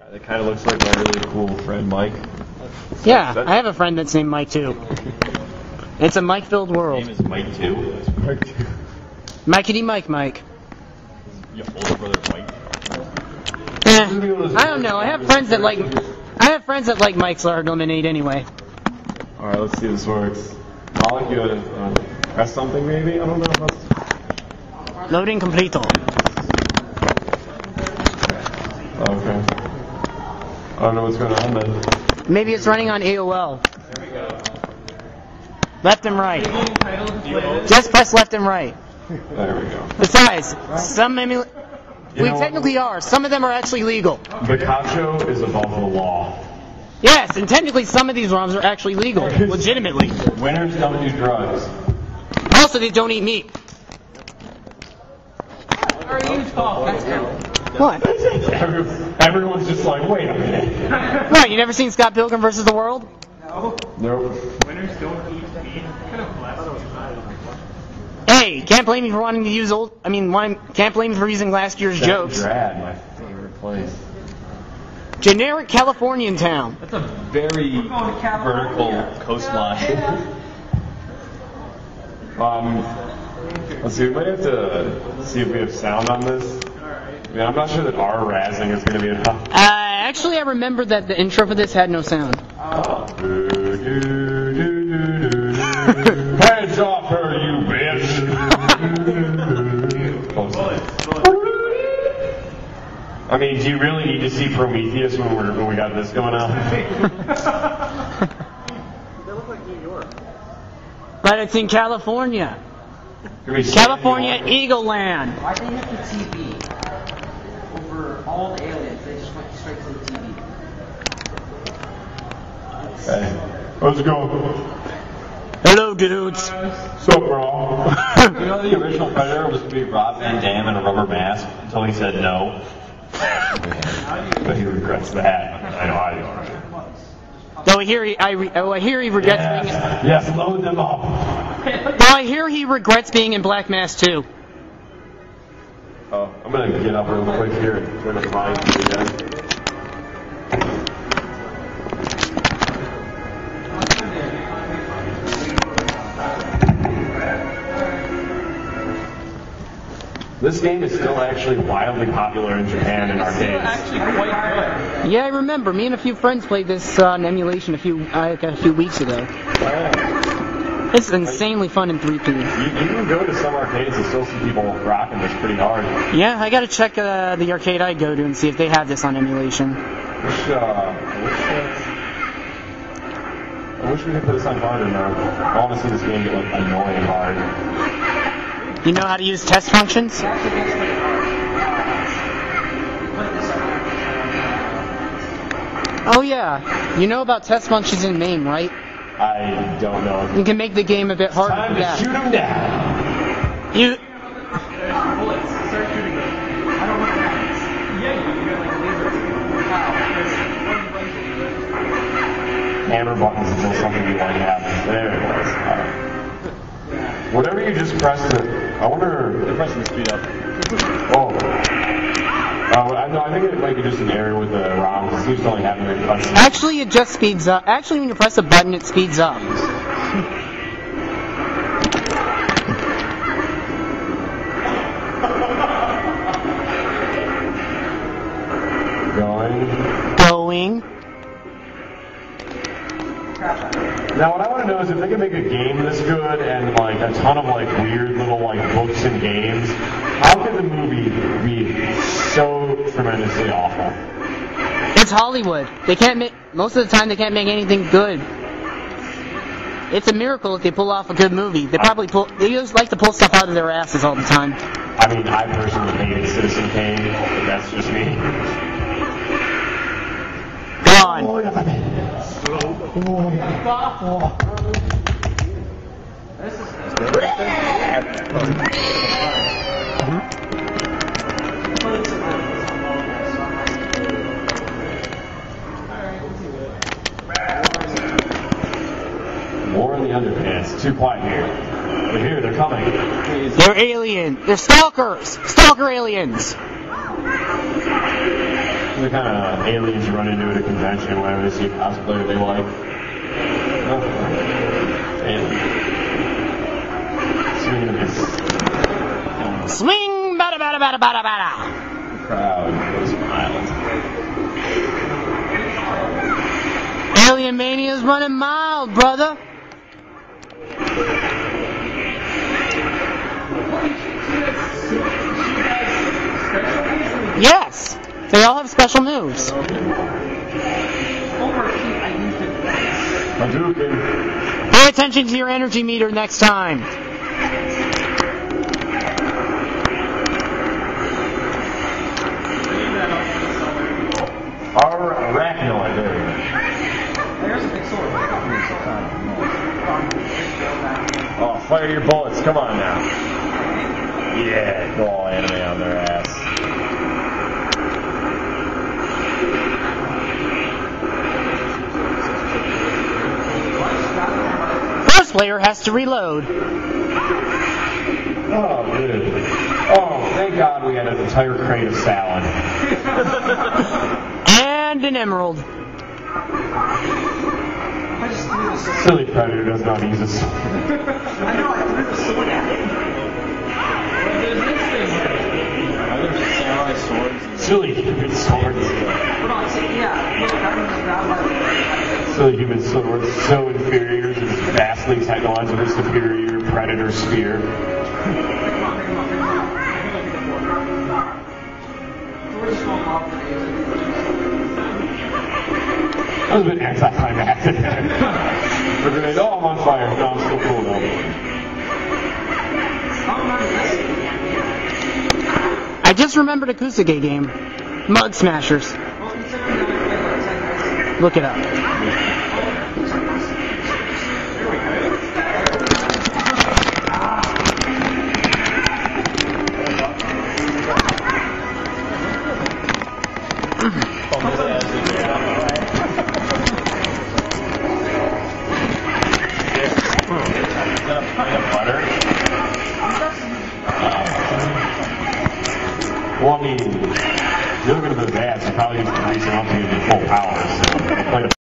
That kind of looks like my really cool friend Mike. Yeah, I have a friend that's named Mike too. It's a Mike-filled world. His name is Mike too. That's Mike too. Mikey Mike. Your older brother Mike. I don't know. I have friends that like Mike's large lemonade anyway. All right, let's see if this works. Malik, you gotta press something maybe. I don't know. Loading completo. Okay. I don't know what's going on then. Maybe it's running on AOL. There we go. Left and right. Just press left and right. There we go. Besides, we technically are. Some of them are actually legal. Picacho is above the law. Yes, and technically some of these ROMs are actually legal, legitimately. Winners don't do drugs. Also, they don't eat meat. What? Everyone's just like, wait a minute. What, you never seen Scott Pilgrim vs. the World? No. Nope. Winners don't eat meat. Kind of blasphemous. Hey, can't blame me for wanting to use can't blame me for using last year's jokes. Rad, my favorite place. Generic Californian town. That's a very vertical coastline. Let's see, we might have to see if we have sound on this. I mean, I'm not sure that our razzing is going to be enough. Actually, I remember that the intro for this had no sound. Hands off her, you bitch! I mean, do you really need to see Prometheus when we got this going on? They look like New York. But it's in California. California Eagle Land. Why did they have the TV over all the aliens? They just went straight to the TV. Hey, how's it going? Hello, dudes. So, bro. You know the original Predator was to be Rob Van Dam in a rubber mask until he said no. But he regrets that. I know I do. Though I hear he regrets being. Yes, load them up. Though I hear he regrets being in Black Mass too. I'm gonna get up real quick here and turn up the volume again. This game is still actually wildly popular in Japan in arcades. Actually quite good. Yeah, I remember. Me and a few friends played this on emulation a few weeks ago. It's insanely fun in 3P. You can go to some arcades and still see people rocking this pretty hard. Yeah, I gotta check the arcade I go to and see if they have this on emulation. I wish we could put this on harder now. I want to see this game get like annoying hard. You know how to use test functions? Oh yeah, you know about test functions in MAME, right? I don't know. You can make the game a bit harder. Time to shoot him down. You. Bullets. Start shooting them. I don't know what happens. Yeah, you got like lasers. Hammer buttons until something you like happens. There it was. All right. Whatever you just pressed it. I wonder. They're pressing the speed up. Oh. No, I think it might be just an error with the ROM. It seems to only happen when you press it. Actually, it just speeds up. Actually, when you press a button, it speeds up. Going. Now, what I want to know is if they can make a game this good and like a ton of like weird little like books and games, how could the movie be so tremendously awful? It's Hollywood. They can't make most of the time. They can't make anything good. It's a miracle if they pull off a good movie. They just like to pull stuff out of their asses all the time. I mean, I personally hated Citizen Kane, but that's just me. Gone. War in the underpants. Too quiet here. But here, they're coming. They're aliens. They're stalkers. Stalker aliens. The kind of aliens you run into at a convention whenever they see a cosplayer they like. Swing, bada bada bada bada bada. The crowd goes wild. Alien Mania's running mild, brother. Yes, they all have special moves. Hadouken. Pay attention to your energy meter next time. Arachnoid. There we go. There's a big sword. Oh, fire your bullets. Come on now. Yeah, go all anime on their ass. First player has to reload. Oh, good. Oh, thank God we had an entire crate of salad. And an emerald. I just threw the sword. Silly Predator does not use this. I know, I threw the sword at him. Silly human swords. But on, yeah, look, that one's grabbed by the Silly human swords, so inferior to this vastly technologically superior Predator spear. That was a bit anticlimactic. We're grenade. Oh, I'm on fire. No, I'm still cool though. I just remembered a Kusage game. Mug Smashers. Look it up. Well, I mean, you're looking at those ads, you probably just grease them up to get full power. So,